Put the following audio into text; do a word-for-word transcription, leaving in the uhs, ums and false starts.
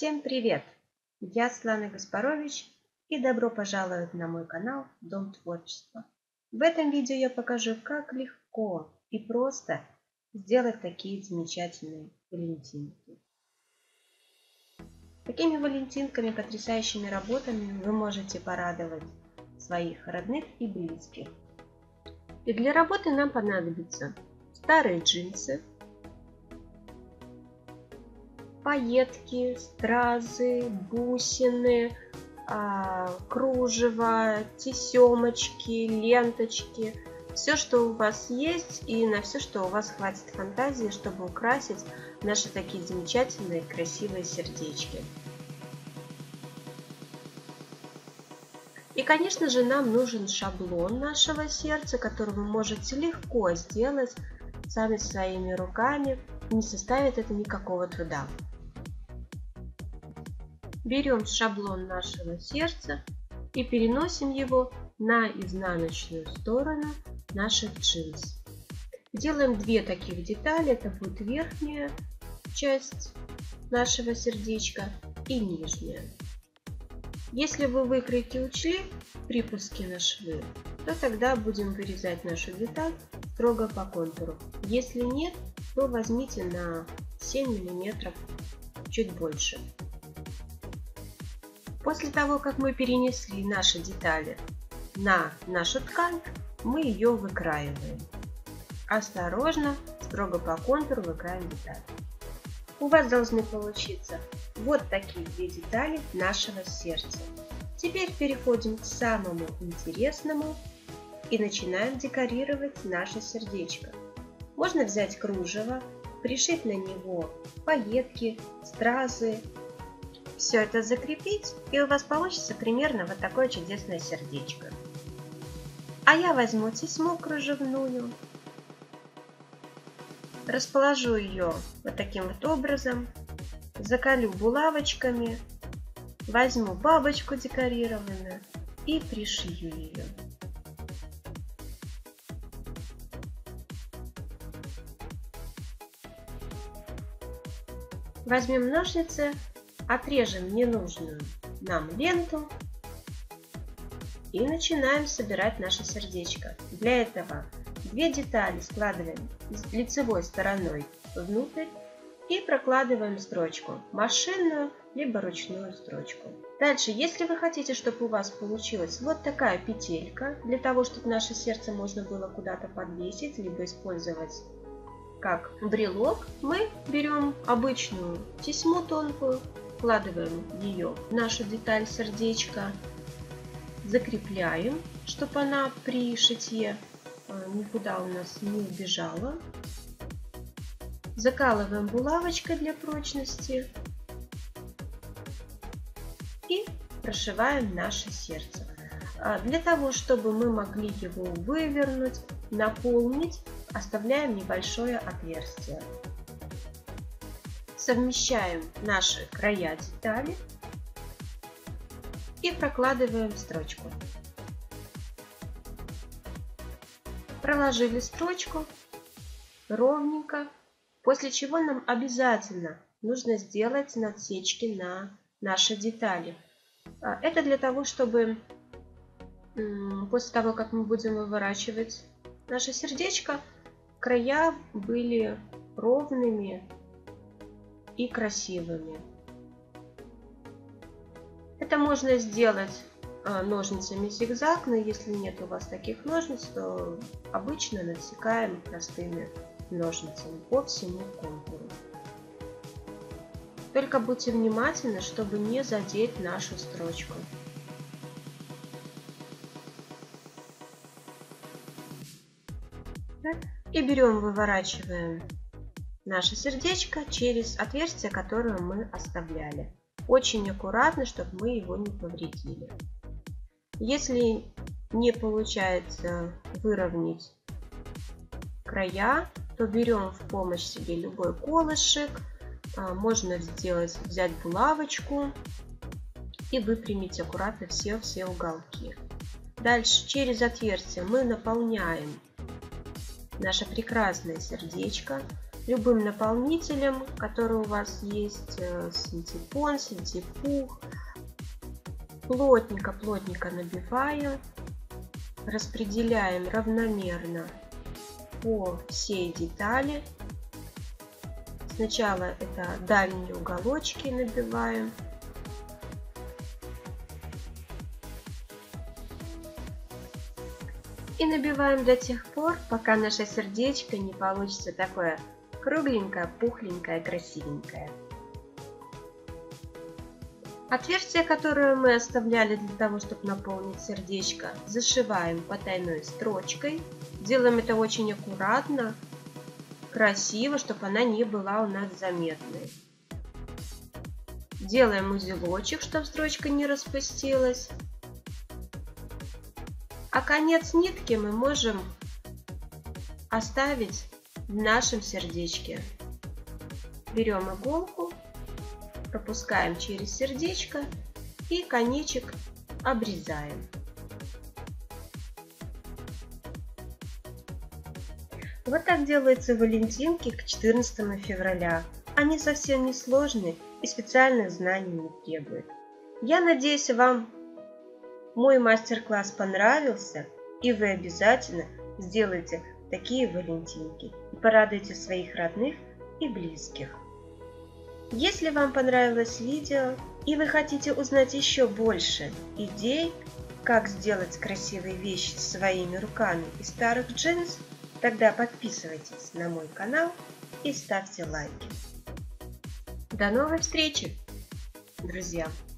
Всем привет! Я Светлана Гаспарович и добро пожаловать на мой канал Дом творчества. В этом видео я покажу, как легко и просто сделать такие замечательные валентинки. Такими валентинками, потрясающими работами вы можете порадовать своих родных и близких. И для работы нам понадобятся старые джинсы, пайетки, стразы, бусины, кружево, тесемочки, ленточки. Все, что у вас есть, и на все, что у вас хватит фантазии, чтобы украсить наши такие замечательные красивые сердечки. И, конечно же, нам нужен шаблон нашего сердца, который вы можете легко сделать сами своими руками. Не составит это никакого труда. Берем шаблон нашего сердца и переносим его на изнаночную сторону наших джинс. Делаем две таких детали. Это будет верхняя часть нашего сердечка и нижняя. Если вы выкройки учли припуски на швы, то тогда будем вырезать нашу деталь строго по контуру. Если нет, то возьмите на семь миллиметров чуть больше. После того, как мы перенесли наши детали на нашу ткань, мы ее выкраиваем. Осторожно, строго по контуру выкраиваем деталь. У вас должны получиться вот такие две детали нашего сердца. Теперь переходим к самому интересному и начинаем декорировать наше сердечко. Можно взять кружево, пришить на него пайетки, стразы. Все это закрепить, и у вас получится примерно вот такое чудесное сердечко. А я возьму тесьму кружевную, расположу ее вот таким вот образом, заколю булавочками, возьму бабочку декорированную и пришью ее. Возьмем ножницы, отрежем ненужную нам ленту и начинаем собирать наше сердечко. Для этого две детали складываем лицевой стороной внутрь и прокладываем строчку, машинную либо ручную строчку. Дальше, если вы хотите, чтобы у вас получилась вот такая петелька, для того, чтобы наше сердце можно было куда-то подвесить, либо использовать как брелок, мы берем обычную тесьму тонкую, вкладываем ее в нашу деталь сердечка, закрепляем, чтобы она при шитье никуда у нас не убежала. Закалываем булавочкой для прочности и прошиваем наше сердце. Для того, чтобы мы могли его вывернуть, наполнить, оставляем небольшое отверстие. Совмещаем наши края детали и прокладываем строчку. Проложили строчку ровненько, после чего нам обязательно нужно сделать надсечки на наши детали. Это для того, чтобы после того, как мы будем выворачивать наше сердечко, края были ровными и красивыми. Это можно сделать ножницами зигзаг, но если нет у вас таких ножниц, то обычно насекаем простыми ножницами по всему контуру. Только будьте внимательны, чтобы не задеть нашу строчку. И берем, выворачиваем наше сердечко через отверстие, которое мы оставляли. Очень аккуратно, чтобы мы его не повредили. Если не получается выровнять края, то берем в помощь себе любой колышек. Можно сделать, взять булавочку и выпрямить аккуратно все-все уголки. Дальше через отверстие мы наполняем наше прекрасное сердечко. любым наполнителем, который у вас есть, синтепон, синтепух. Плотненько-плотненько набиваем, распределяем равномерно по всей детали. Сначала это дальние уголочки набиваем. И набиваем до тех пор, пока наше сердечко не получится такое кругленькое, пухленькое, красивенькое. Отверстие, которое мы оставляли для того, чтобы наполнить сердечко, зашиваем потайной строчкой. Делаем это очень аккуратно, красиво, чтобы она не была у нас заметной. Делаем узелочек, чтобы строчка не распустилась. А конец нитки мы можем оставить в нашем сердечке. Берем иголку, пропускаем через сердечко и конечек обрезаем. Вот так делаются валентинки к четырнадцатому февраля. Они совсем не сложные и специальных знаний не требуют. Я надеюсь, вам мой мастер-класс понравился, и вы обязательно сделаете такие валентинки и порадуйте своих родных и близких. Если вам понравилось видео и вы хотите узнать еще больше идей, как сделать красивые вещи своими руками из старых джинс, тогда подписывайтесь на мой канал и ставьте лайки. До новой встречи, друзья!